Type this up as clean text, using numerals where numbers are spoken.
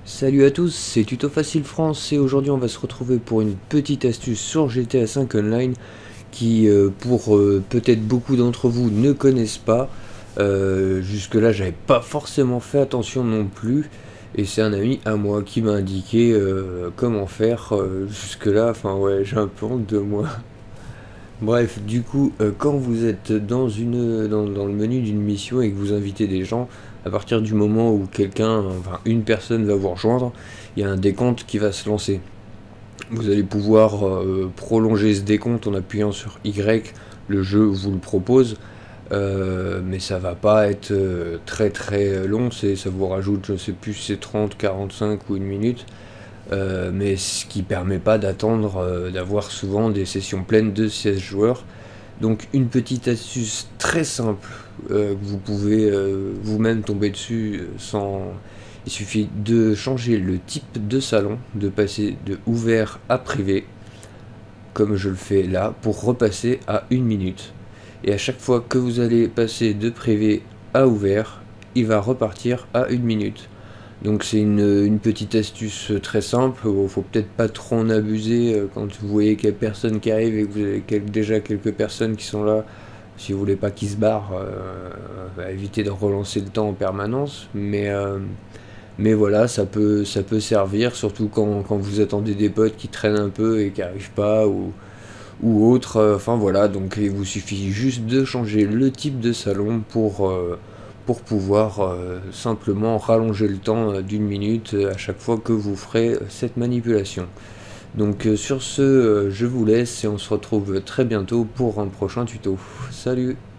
Salut à tous, c'est Tuto Facile France et aujourd'hui on va se retrouver pour une petite astuce sur GTA 5 Online qui pour peut-être beaucoup d'entre vous ne connaissent pas. Jusque là j'avais pas forcément fait attention non plus et c'est un ami à moi qui m'a indiqué comment faire jusque là, enfin ouais j'ai un peu honte de moi. Bref, du coup, quand vous êtes dans le menu d'une mission et que vous invitez des gens, à partir du moment où enfin une personne va vous rejoindre, il y a un décompte qui va se lancer. Vous allez pouvoir prolonger ce décompte en appuyant sur Y, le jeu vous le propose, mais ça va pas être très très long, ça vous rajoute, je sais plus si c'est 30, 45 ou une minute. Mais ce qui permet pas d'attendre d'avoir souvent des sessions pleines de 16 joueurs. Donc une petite astuce très simple que vous pouvez vous-même tomber dessus sans... Il suffit de changer le type de salon, de passer de ouvert à privé, comme je le fais là, pour repasser à une minute. Et à chaque fois que vous allez passer de privé à ouvert, il va repartir à une minute. Donc c'est une petite astuce très simple, faut peut-être pas trop en abuser quand vous voyez qu'il y a personne qui arrive et que vous avez déjà quelques personnes qui sont là. Si vous voulez pas qu'ils se barrent, évitez de relancer le temps en permanence. Mais voilà, ça peut servir, surtout quand vous attendez des potes qui traînent un peu et qui n'arrivent pas ou autre. Enfin voilà, donc il vous suffit juste de changer le type de salon pour pouvoir simplement rallonger le temps d'une minute à chaque fois que vous ferez cette manipulation. Donc sur ce, je vous laisse et on se retrouve très bientôt pour un prochain tuto. Salut!